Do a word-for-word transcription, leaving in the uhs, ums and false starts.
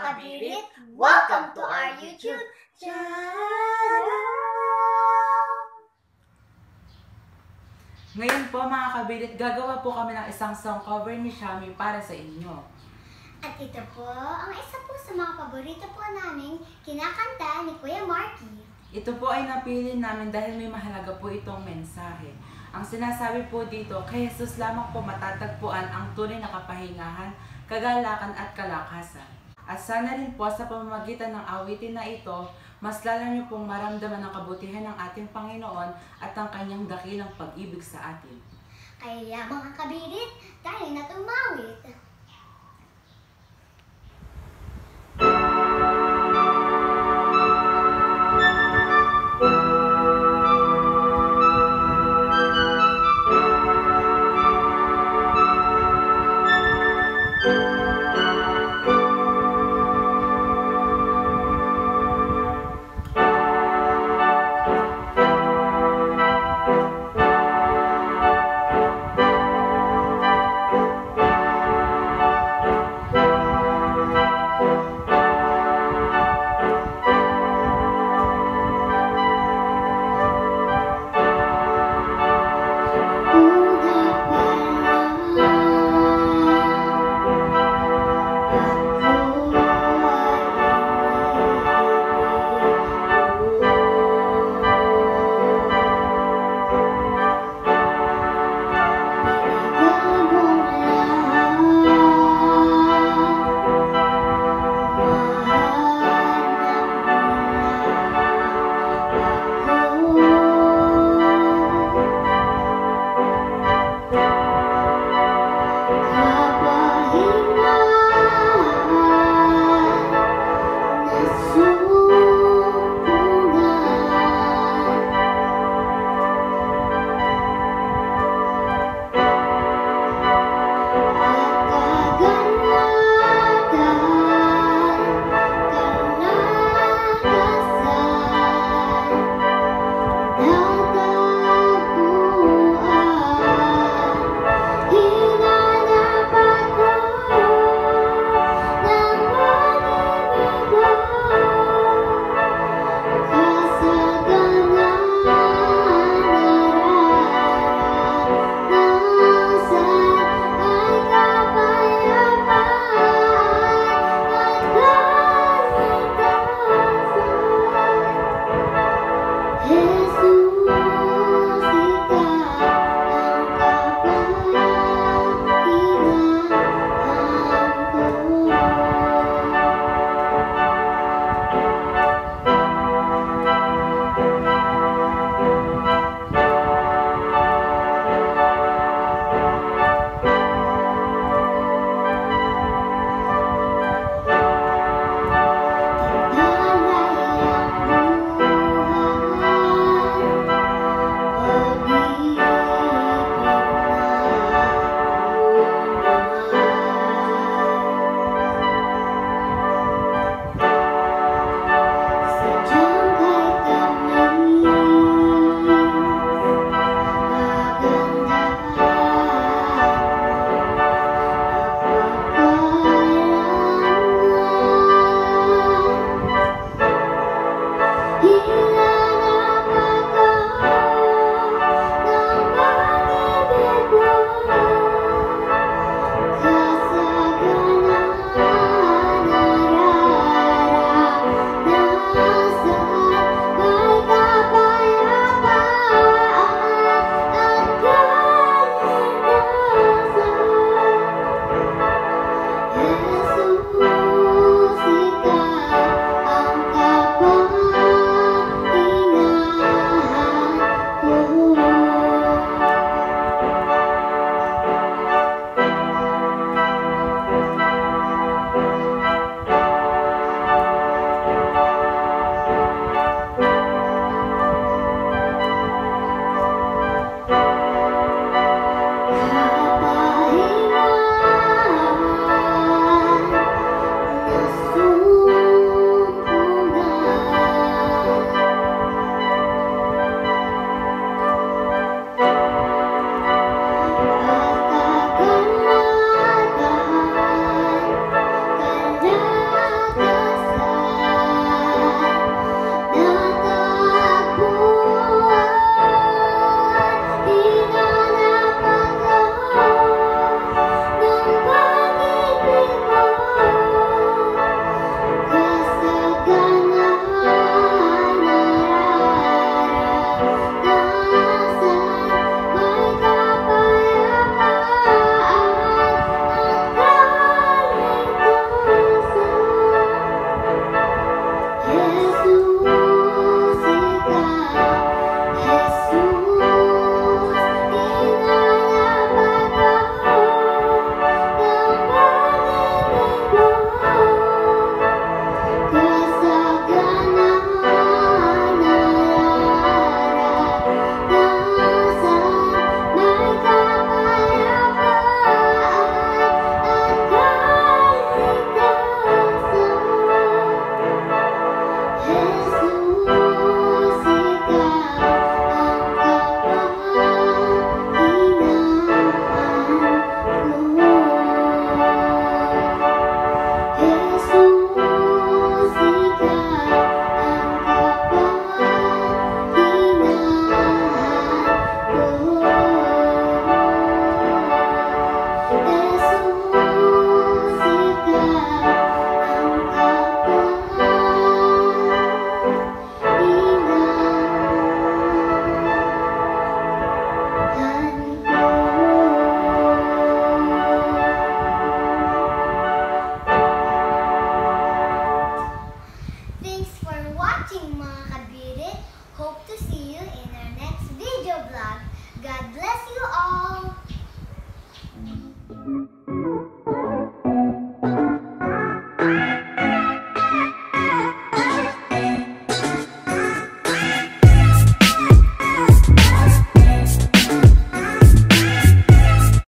kabirit! Welcome to our YouTube channel! Ngayon po mga kabirit, gagawa po kami ng isang song cover ni Shami para sa inyo. At ito po, ang isa po sa mga paborito po namin kinakanta ni Kuya Marky. Ito po ay napili namin dahil may mahalaga po itong mensahe. Ang sinasabi po dito, kay Jesus lamang po matatagpuan ang tunay na kapahingahan, kagalakan at kalakasan. At sana rin po sa pamamagitan ng awitin na ito, mas lalo niyo pong maramdaman ang kabutihan ng ating Panginoon at ang kanyang dakilang pag-ibig sa atin. Kaya mga kabirit, tayo na tumawit!